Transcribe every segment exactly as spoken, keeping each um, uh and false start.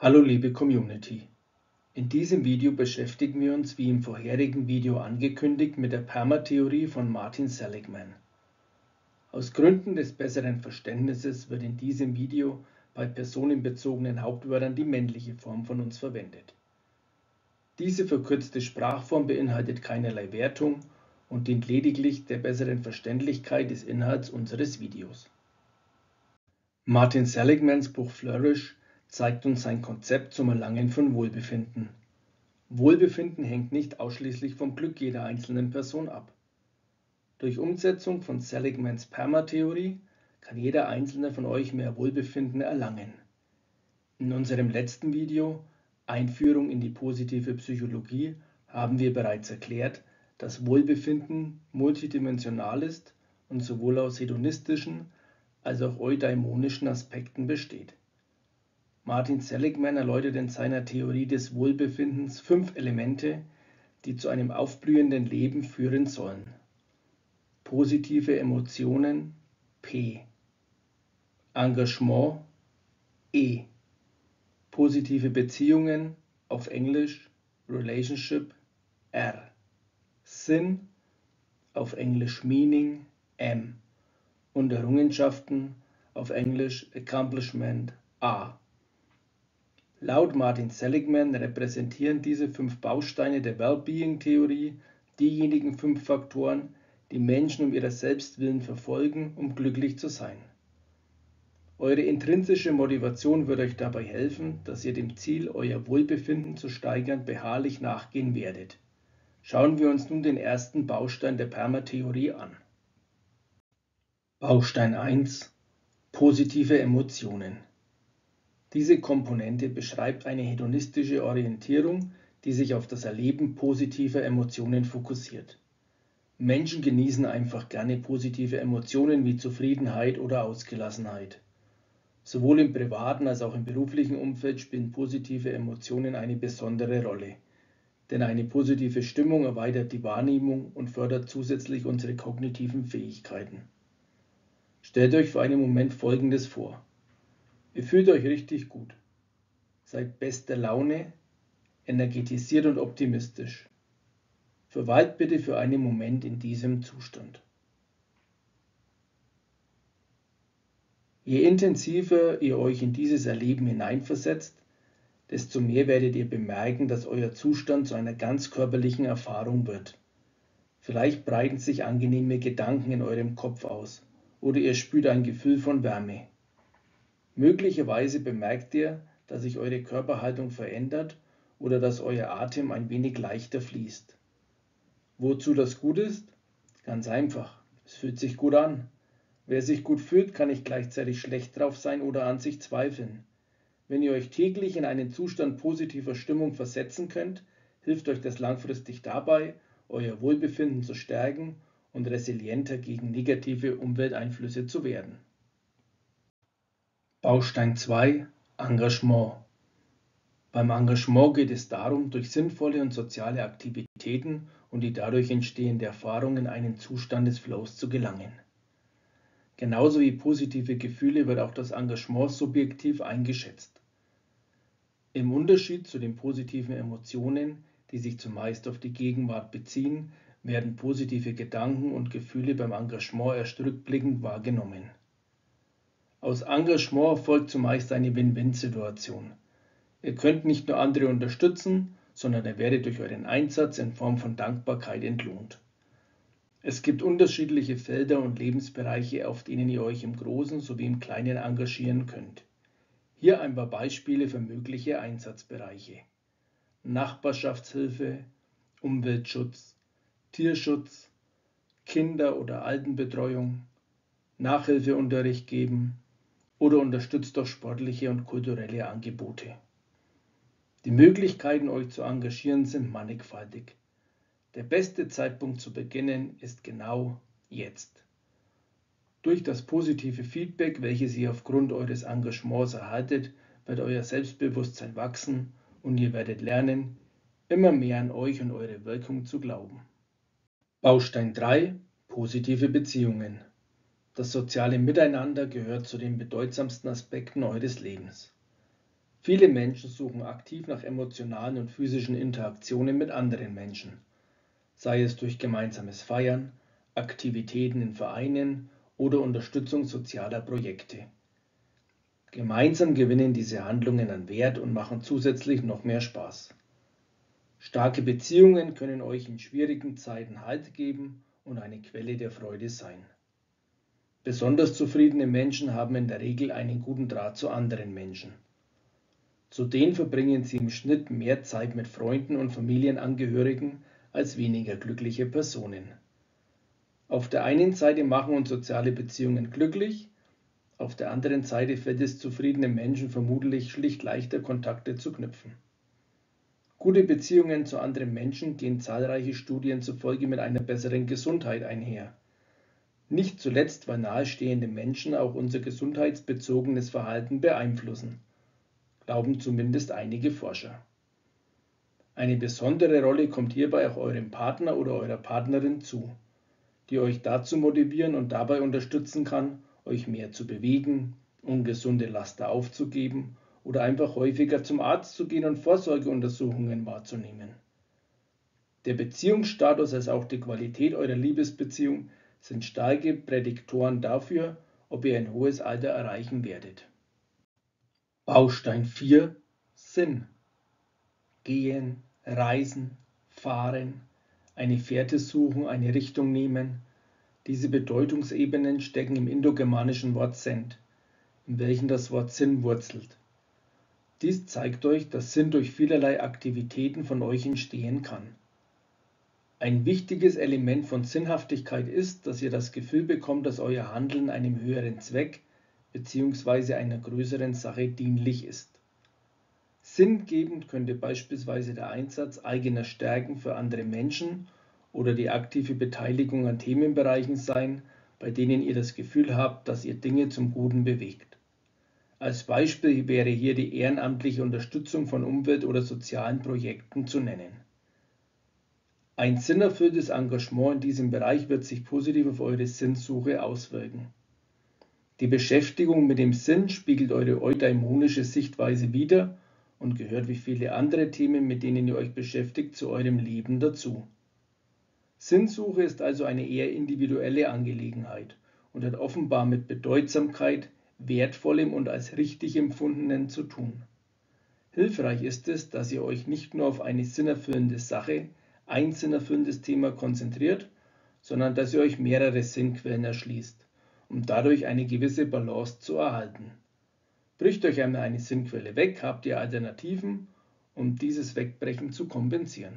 Hallo liebe Community, in diesem Video beschäftigen wir uns wie im vorherigen Video angekündigt mit der Perma-Theorie von Martin Seligman. Aus Gründen des besseren Verständnisses wird in diesem Video bei personenbezogenen Hauptwörtern die männliche Form von uns verwendet. Diese verkürzte Sprachform beinhaltet keinerlei Wertung und dient lediglich der besseren Verständlichkeit des Inhalts unseres Videos. Martin Seligmans Buch Flourish zeigt uns sein Konzept zum Erlangen von Wohlbefinden. Wohlbefinden hängt nicht ausschließlich vom Glück jeder einzelnen Person ab. Durch Umsetzung von Seligmans Perma-Theorie kann jeder einzelne von euch mehr Wohlbefinden erlangen. In unserem letzten Video, Einführung in die positive Psychologie, haben wir bereits erklärt, dass Wohlbefinden multidimensional ist und sowohl aus hedonistischen als auch eudaimonischen Aspekten besteht. Martin Seligman erläutert in seiner Theorie des Wohlbefindens fünf Elemente, die zu einem aufblühenden Leben führen sollen. Positive Emotionen P, Engagement E, positive Beziehungen auf Englisch Relationship R, Sinn auf Englisch Meaning M und Errungenschaften auf Englisch Accomplishment A. Laut Martin Seligman repräsentieren diese fünf Bausteine der Wellbeing-Theorie diejenigen fünf Faktoren, die Menschen um ihrer selbst willen verfolgen, um glücklich zu sein. Eure intrinsische Motivation wird euch dabei helfen, dass ihr dem Ziel, euer Wohlbefinden zu steigern, beharrlich nachgehen werdet. Schauen wir uns nun den ersten Baustein der Perma-Theorie an. Baustein eins: Positive Emotionen. Diese Komponente beschreibt eine hedonistische Orientierung, die sich auf das Erleben positiver Emotionen fokussiert. Menschen genießen einfach gerne positive Emotionen wie Zufriedenheit oder Ausgelassenheit. Sowohl im privaten als auch im beruflichen Umfeld spielen positive Emotionen eine besondere Rolle, denn eine positive Stimmung erweitert die Wahrnehmung und fördert zusätzlich unsere kognitiven Fähigkeiten. Stellt euch für einen Moment Folgendes vor. Ihr fühlt euch richtig gut, seid bester Laune, energetisiert und optimistisch. Verweilt bitte für einen Moment in diesem Zustand. Je intensiver ihr euch in dieses Erleben hineinversetzt, desto mehr werdet ihr bemerken, dass euer Zustand zu einer ganz körperlichen Erfahrung wird. Vielleicht breiten sich angenehme Gedanken in eurem Kopf aus oder ihr spürt ein Gefühl von Wärme. Möglicherweise bemerkt ihr, dass sich eure Körperhaltung verändert oder dass euer Atem ein wenig leichter fließt. Wozu das gut ist? Ganz einfach, es fühlt sich gut an. Wer sich gut fühlt, kann nicht gleichzeitig schlecht drauf sein oder an sich zweifeln. Wenn ihr euch täglich in einen Zustand positiver Stimmung versetzen könnt, hilft euch das langfristig dabei, euer Wohlbefinden zu stärken und resilienter gegen negative Umwelteinflüsse zu werden. Baustein zwei: Engagement. Beim Engagement geht es darum, durch sinnvolle und soziale Aktivitäten und die dadurch entstehende Erfahrung in einen Zustand des Flows zu gelangen. Genauso wie positive Gefühle wird auch das Engagement subjektiv eingeschätzt. Im Unterschied zu den positiven Emotionen, die sich zumeist auf die Gegenwart beziehen, werden positive Gedanken und Gefühle beim Engagement erst rückblickend wahrgenommen. Aus Engagement folgt zumeist eine Win-Win-Situation. Ihr könnt nicht nur andere unterstützen, sondern ihr werdet durch euren Einsatz in Form von Dankbarkeit entlohnt. Es gibt unterschiedliche Felder und Lebensbereiche, auf denen ihr euch im Großen sowie im Kleinen engagieren könnt. Hier ein paar Beispiele für mögliche Einsatzbereiche: Nachbarschaftshilfe, Umweltschutz, Tierschutz, Kinder- oder Altenbetreuung, Nachhilfeunterricht geben oder unterstützt durch sportliche und kulturelle Angebote. Die Möglichkeiten, euch zu engagieren, sind mannigfaltig. Der beste Zeitpunkt zu beginnen ist genau jetzt. Durch das positive Feedback, welches ihr aufgrund eures Engagements erhaltet, wird euer Selbstbewusstsein wachsen und ihr werdet lernen, immer mehr an euch und eure Wirkung zu glauben. Baustein drei: Positive Beziehungen. Das soziale Miteinander gehört zu den bedeutsamsten Aspekten eures Lebens. Viele Menschen suchen aktiv nach emotionalen und physischen Interaktionen mit anderen Menschen, sei es durch gemeinsames Feiern, Aktivitäten in Vereinen oder Unterstützung sozialer Projekte. Gemeinsam gewinnen diese Handlungen an Wert und machen zusätzlich noch mehr Spaß. Starke Beziehungen können euch in schwierigen Zeiten Halt geben und eine Quelle der Freude sein. Besonders zufriedene Menschen haben in der Regel einen guten Draht zu anderen Menschen. Zudem verbringen sie im Schnitt mehr Zeit mit Freunden und Familienangehörigen als weniger glückliche Personen. Auf der einen Seite machen uns soziale Beziehungen glücklich, auf der anderen Seite fällt es zufriedenen Menschen vermutlich schlicht leichter, Kontakte zu knüpfen. Gute Beziehungen zu anderen Menschen gehen zahlreiche Studien zufolge mit einer besseren Gesundheit einher. Nicht zuletzt, weil nahestehende Menschen auch unser gesundheitsbezogenes Verhalten beeinflussen, glauben zumindest einige Forscher. Eine besondere Rolle kommt hierbei auch eurem Partner oder eurer Partnerin zu, die euch dazu motivieren und dabei unterstützen kann, euch mehr zu bewegen, ungesunde Laster aufzugeben oder einfach häufiger zum Arzt zu gehen und Vorsorgeuntersuchungen wahrzunehmen. Der Beziehungsstatus als auch die Qualität eurer Liebesbeziehung sind starke Prädiktoren dafür, ob ihr ein hohes Alter erreichen werdet. Baustein vier: Sinn. Gehen, reisen, fahren, eine Fährte suchen, eine Richtung nehmen. Diese Bedeutungsebenen stecken im indogermanischen Wort Send, in welchem das Wort Sinn wurzelt. Dies zeigt euch, dass Sinn durch vielerlei Aktivitäten von euch entstehen kann. Ein wichtiges Element von Sinnhaftigkeit ist, dass ihr das Gefühl bekommt, dass euer Handeln einem höheren Zweck bzw. einer größeren Sache dienlich ist. Sinngebend könnte beispielsweise der Einsatz eigener Stärken für andere Menschen oder die aktive Beteiligung an Themenbereichen sein, bei denen ihr das Gefühl habt, dass ihr Dinge zum Guten bewegt. Als Beispiel wäre hier die ehrenamtliche Unterstützung von Umwelt- oder sozialen Projekten zu nennen. Ein sinnerfülltes Engagement in diesem Bereich wird sich positiv auf eure Sinnsuche auswirken. Die Beschäftigung mit dem Sinn spiegelt eure eudaimonische Sichtweise wider und gehört wie viele andere Themen, mit denen ihr euch beschäftigt, zu eurem Leben dazu. Sinnsuche ist also eine eher individuelle Angelegenheit und hat offenbar mit Bedeutsamkeit, Wertvollem und als richtig Empfundenen zu tun. Hilfreich ist es, dass ihr euch nicht nur auf eine sinnerfüllende Sache, ein sinnerfüllendes Thema konzentriert, sondern dass ihr euch mehrere Sinnquellen erschließt, um dadurch eine gewisse Balance zu erhalten. Bricht euch einmal eine Sinnquelle weg, habt ihr Alternativen, um dieses Wegbrechen zu kompensieren.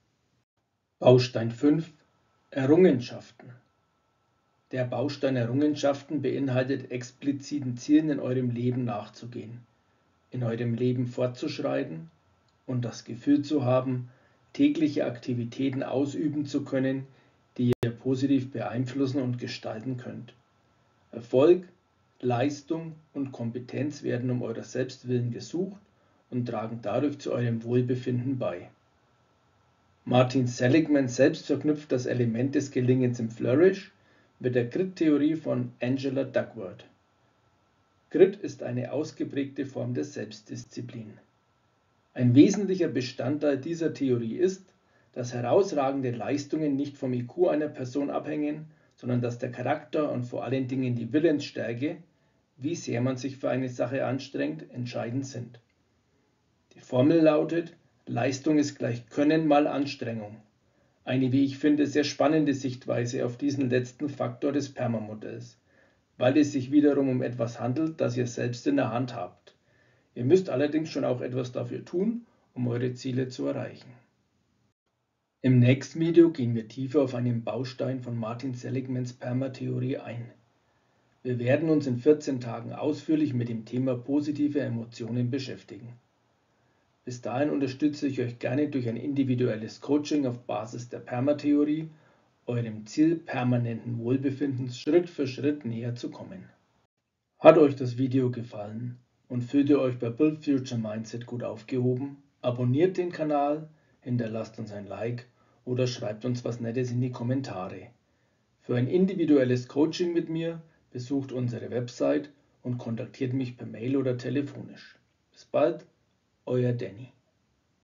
Baustein fünf: Errungenschaften. Der Baustein Errungenschaften beinhaltet expliziten Zielen in eurem Leben nachzugehen, in eurem Leben fortzuschreiten und das Gefühl zu haben, tägliche Aktivitäten ausüben zu können, die ihr positiv beeinflussen und gestalten könnt. Erfolg, Leistung und Kompetenz werden um eurer selbst willen gesucht und tragen dadurch zu eurem Wohlbefinden bei. Martin Seligman selbst verknüpft das Element des Gelingens im Flourish mit der Grit-Theorie von Angela Duckworth. Grit ist eine ausgeprägte Form der Selbstdisziplin. Ein wesentlicher Bestandteil dieser Theorie ist, dass herausragende Leistungen nicht vom I Q einer Person abhängen, sondern dass der Charakter und vor allen Dingen die Willensstärke, wie sehr man sich für eine Sache anstrengt, entscheidend sind. Die Formel lautet: Leistung ist gleich Können mal Anstrengung. Eine, wie ich finde, sehr spannende Sichtweise auf diesen letzten Faktor des PERMA-Modells, weil es sich wiederum um etwas handelt, das ihr selbst in der Hand habt. Ihr müsst allerdings schon auch etwas dafür tun, um eure Ziele zu erreichen. Im nächsten Video gehen wir tiefer auf einen Baustein von Martin Seligmans PERMA-Theorie ein. Wir werden uns in vierzehn Tagen ausführlich mit dem Thema positive Emotionen beschäftigen. Bis dahin unterstütze ich euch gerne durch ein individuelles Coaching auf Basis der PERMA-Theorie, eurem Ziel permanenten Wohlbefindens Schritt für Schritt näher zu kommen. Hat euch das Video gefallen und fühlt ihr euch bei Build Future Mindset gut aufgehoben? Abonniert den Kanal, hinterlasst uns ein Like oder schreibt uns was Nettes in die Kommentare. Für ein individuelles Coaching mit mir besucht unsere Website und kontaktiert mich per Mail oder telefonisch. Bis bald! euer Danny.